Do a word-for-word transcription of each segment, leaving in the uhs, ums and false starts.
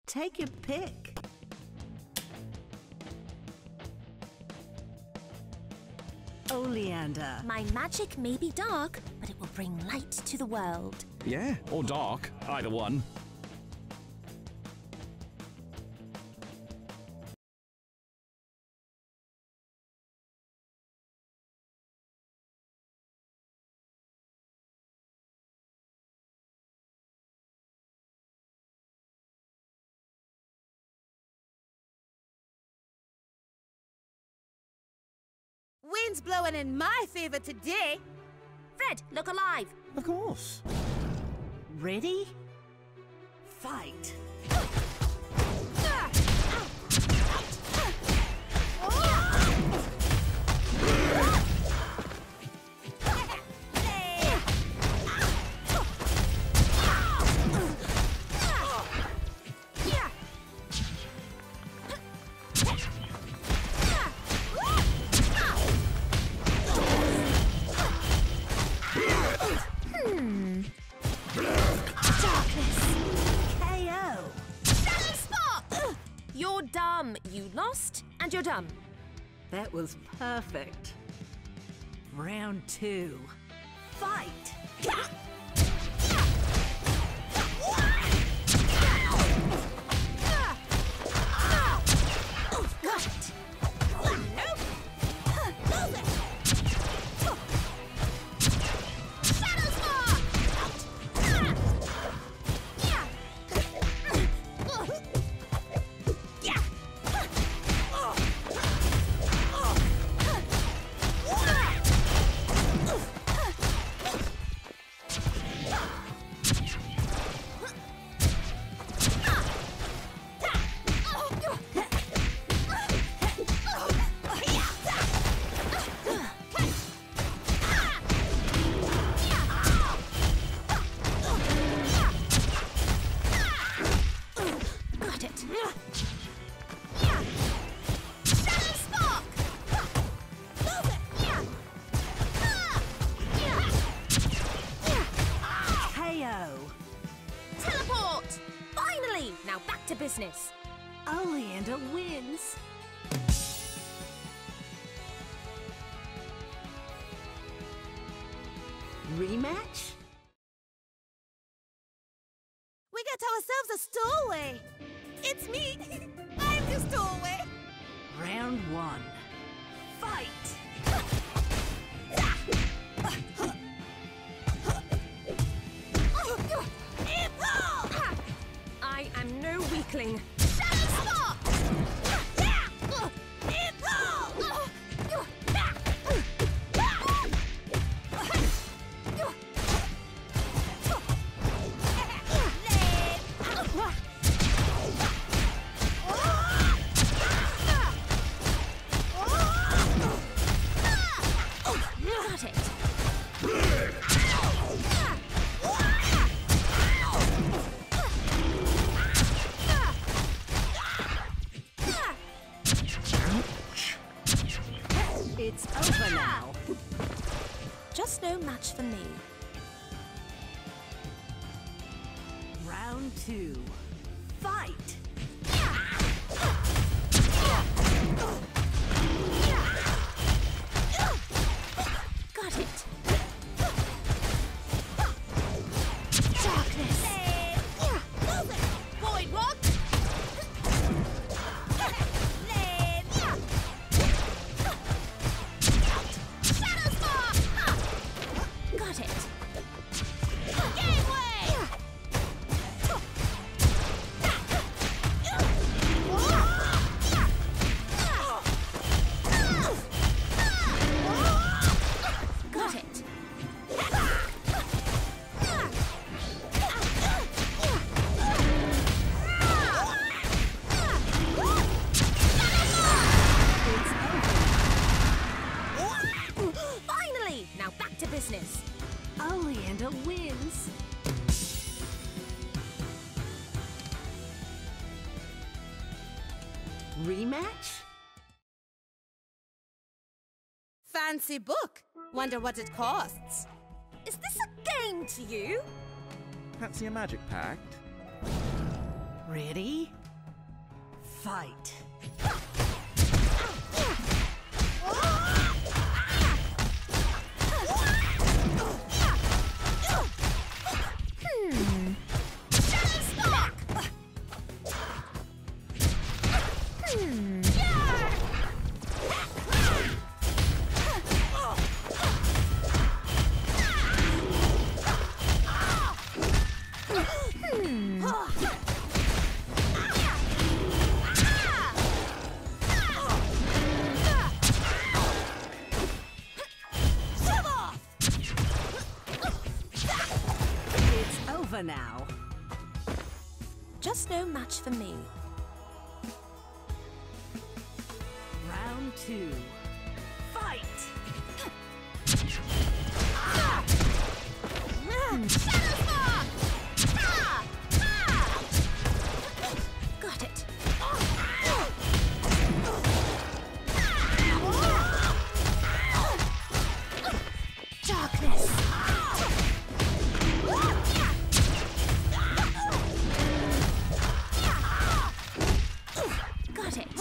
Take your pick. Oleander. My magic may be dark, but it will bring light to the world. Yeah, or dark. Either one. Wind's blowing in my favor today. Fred, look alive. Of course. Ready? Fight. You're dumb. You lost, and you're dumb. That was perfect. Round two. Fight! Got it. Nope. Move it. Shadow Spark! Teleport! Finally! Now back to business. Oleander wins. Rematch? We got ourselves a stowaway. It's me. I'm the stowaway. Round one. Fight! I am no weakling. Shadow Spark! Got it. It's over now. Just no match for me. Round two. Fight! Got it. Darkness. Void Rock! Shadow Spark! Got it. Gateway! Got it. Finally! Now back to business. Oleander wins. Rematch? Fancy book. Wonder what it costs. Is this a game to you? Fancy a magic pact? Ready? Fight. Hmm. Hmm. It's over now. Just no match for me. Round two. Fight! Got it. Darkness. Got it.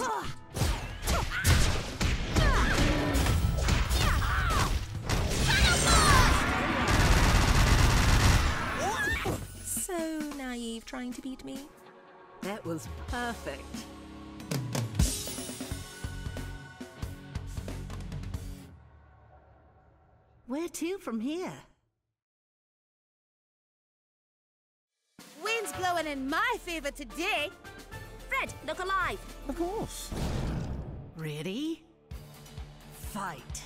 So naive trying to beat me. That was perfect. Where to from here? Wind's blowing in my favor today. Fred, look alive. Of course. Ready? Fight.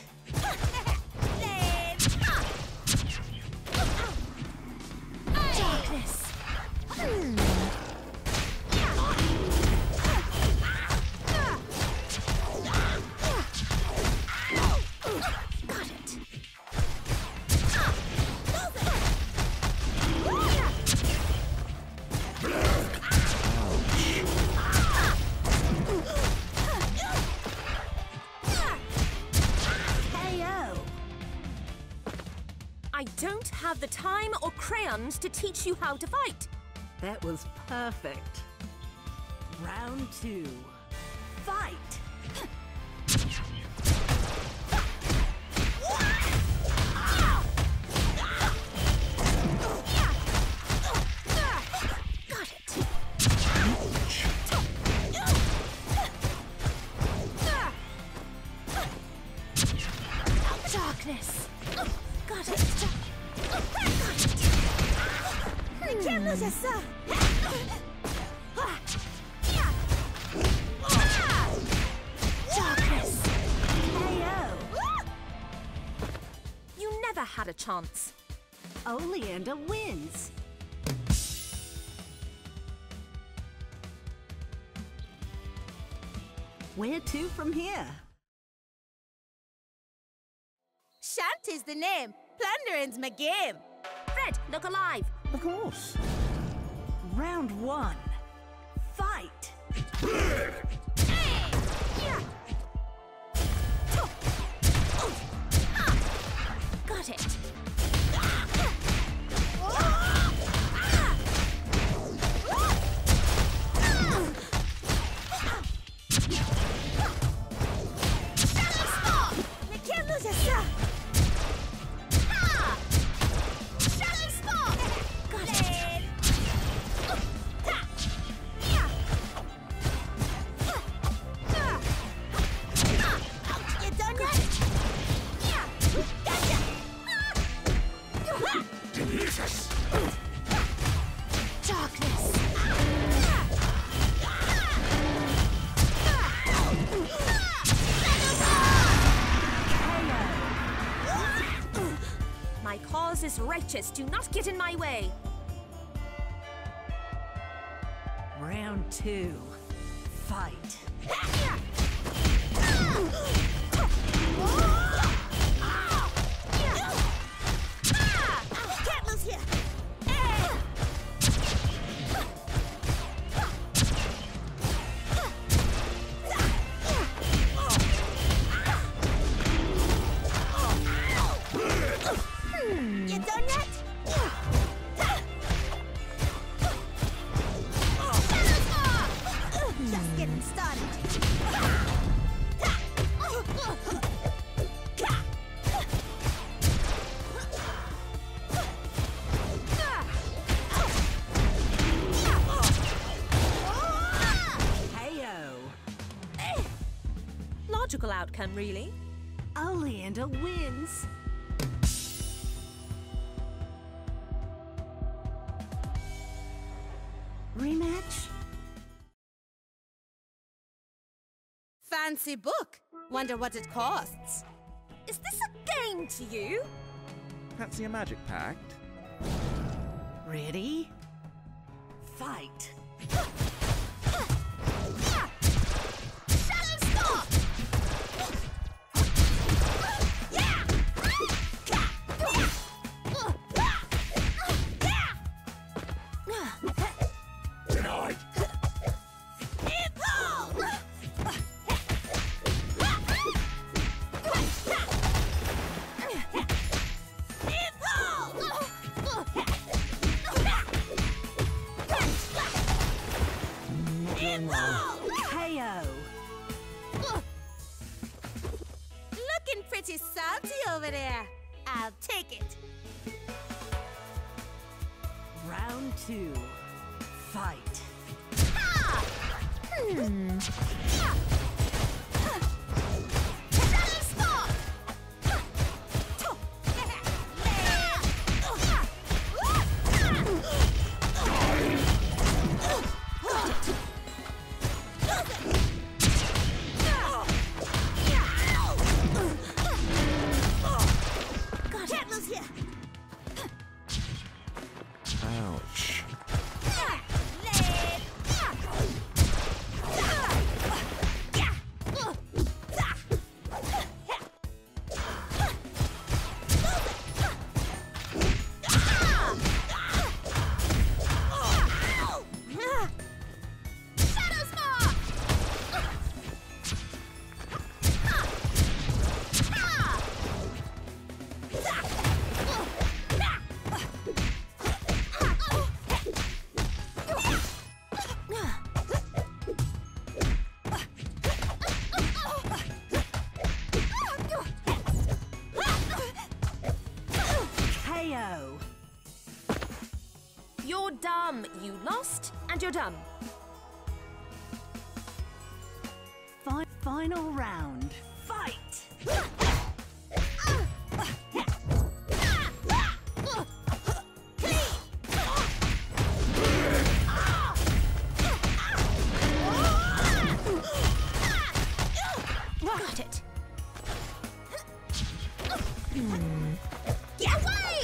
Darkness. Hmm. Got it. K O. I don't have the time or crayons to teach you how to fight. That was perfect. Round two. Fight! Got it. Darkness. Got it. You can't lose yourself. Darkness. K O. You never had a chance. Oleander wins. Where to from here? Shanty's the name. Plundering's my game. Fred, look alive. Of course. Round one. Fight! Got it. You can't lose yourself. Got it. You done yet? Gotcha. Darkness. My cause is righteous. Do not get in my way. Round two. Fight! Can't lose here. You done yet? round started. Logical outcome, really. Oleander wins. Rematch? Fancy book. Wonder what it costs. Is this a game to you? Fancy a magic pact? Ready? Fight. Shadow Stalk! Denied! K O. Looking pretty salty over there. I'll take it. Round two. Fight. Hmm. Shadow Stalk! Can't lose here. Ouch. K O. You're dumb. You lost, and you're dumb. Fi final round. Fight. Got it. Get away!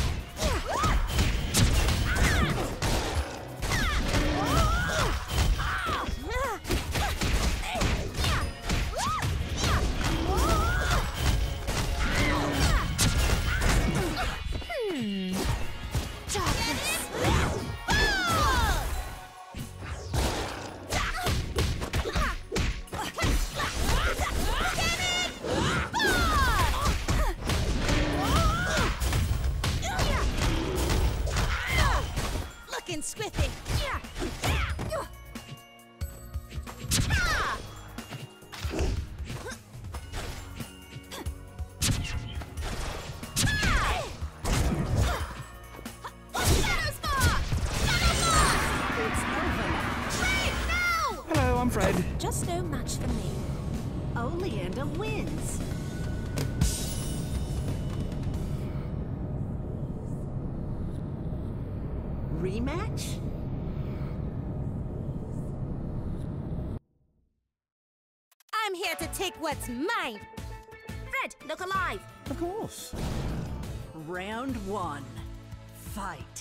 Looking squiffy. Hello, I'm Fred. Just no match for me. Oleander wins. Rematch? I'm here to take what's mine. Fred, look alive. Of course. Round one. Fight.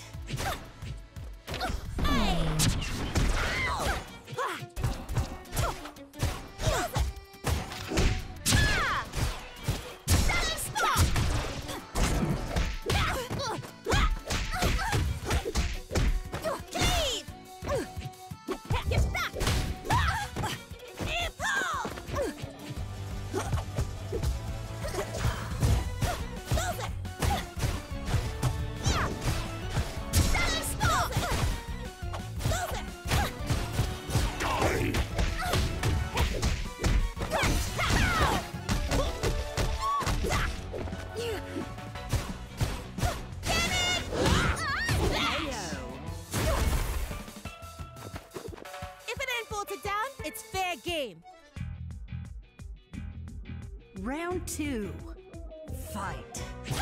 game. Round two. Fight.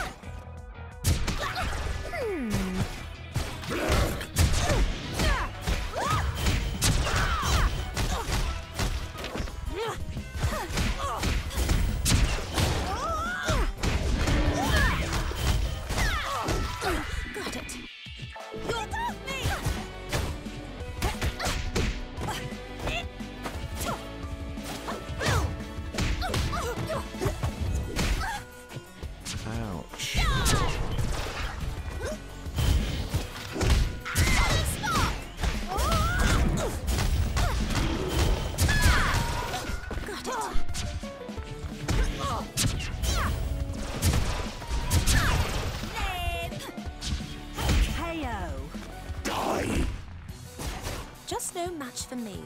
Got it. You got me! Ouch. K O. Die. Just no match for me.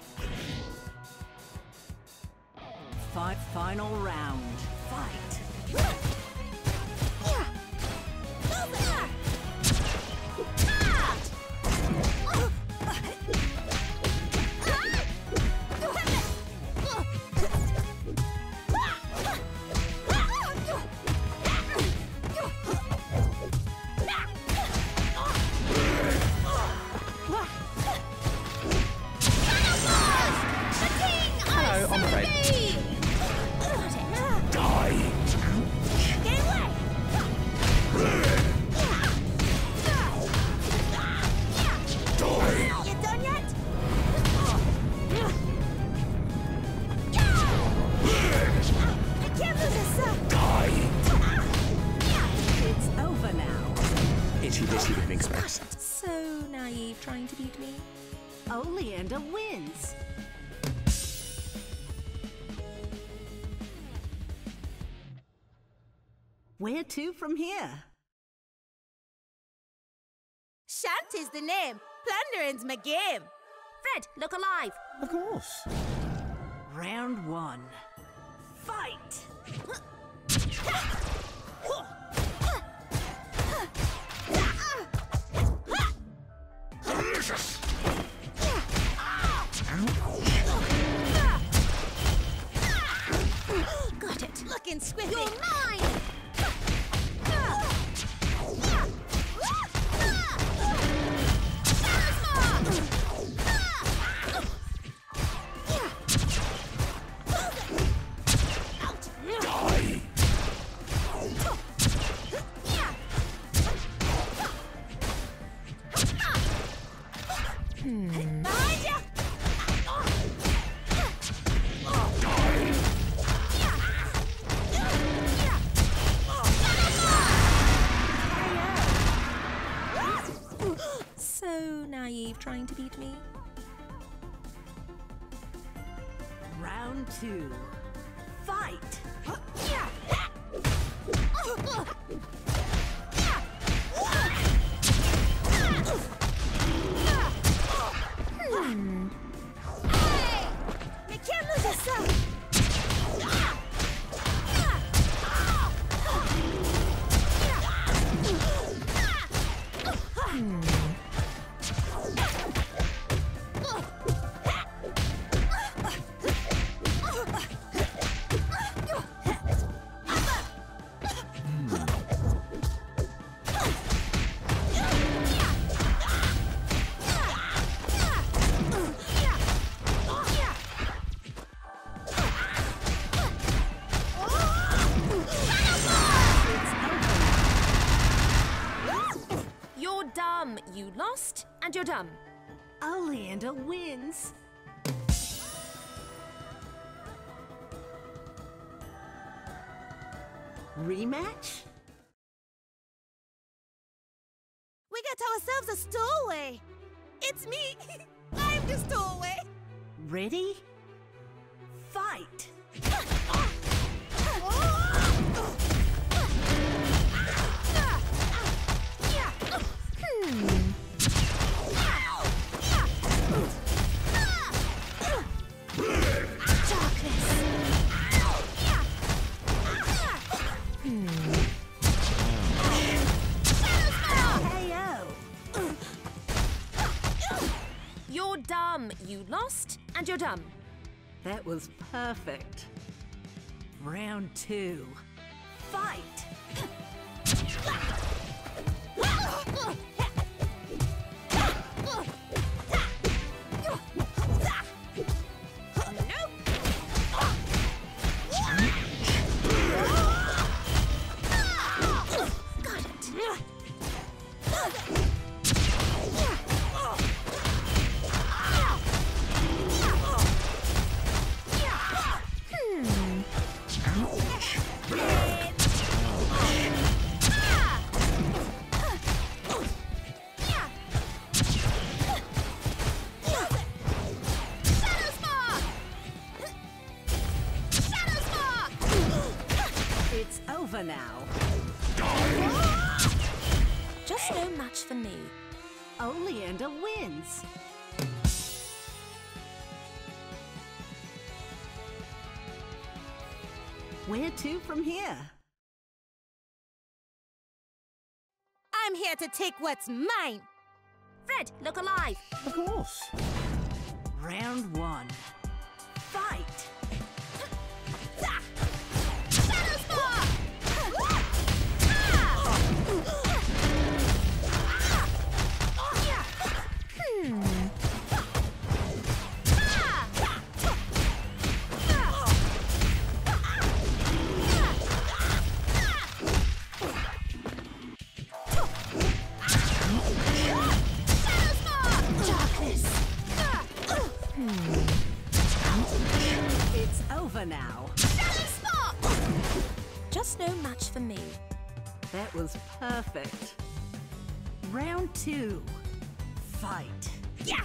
Fight. Final round. Fight. Hello, I'm afraid. Die. You done yet? I can't lose this, sir. It's over now. Itchy bitchy with mixed bags. So naive trying to beat me. Oleander wins. Where to from here? Shanty's the name. Plundering's my game. Fred, look alive. Of course. Round one. Fight. Delicious. Got it. Looking squiffy. You're mine. Die. Behind you! So naive trying to beat me. Round two. Fight. Hey! You can't lose yourself! You're dumb. You lost, and you're dumb. Oleander wins. Rematch? We got ourselves a stowaway. It's me. I'm the stowaway. Ready? Fight. K O. You're dumb. You lost, and you're dumb. That was perfect. Round two. Fight! It's over now. Just no match for me. Oleander wins. Where to from here? I'm here to take what's mine. Fred, look alive. Of course. Round one. Fight! It's over now. Just no match for me. That was perfect. Round two. Fight. Yeah!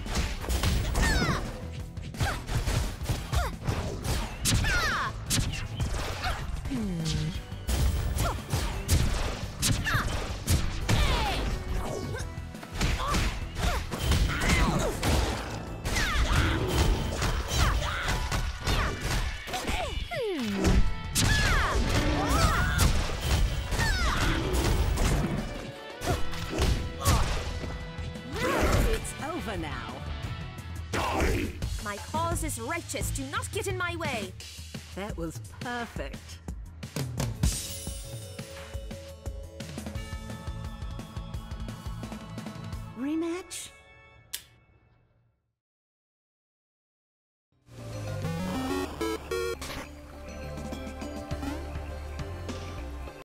It's over now. My cause is righteous. Do not get in my way. That was perfect. Rematch?